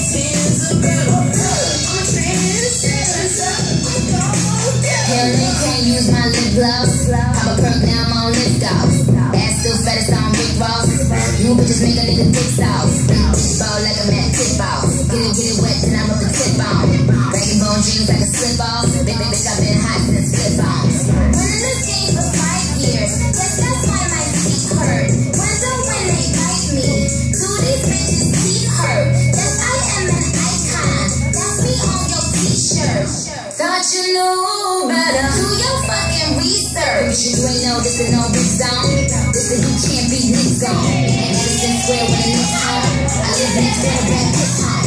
Hell, they can't use my lip gloss. Pop a perk, now I'm on lift off. Ass still fat as on Rick Ross. You bitches make a nigga dick sauce. Ball like a mad tip off. Get it wet, then I rub the tip on. Rag and bone jeans like a slip off. Bitch, I've been hot since flip ons. Been in this game for 5 years. Guess that's why my feet hurt. Wonder when they bite me. Do these bitches teeth hurt? Yes, I am an icon. That's me on your t-shirt. Thought you knew better. Do your fucking research. You ain't know this is no big zone. This is you can't be Nick zone. And Edison Square when the Nick's home. I live next door to that piss home.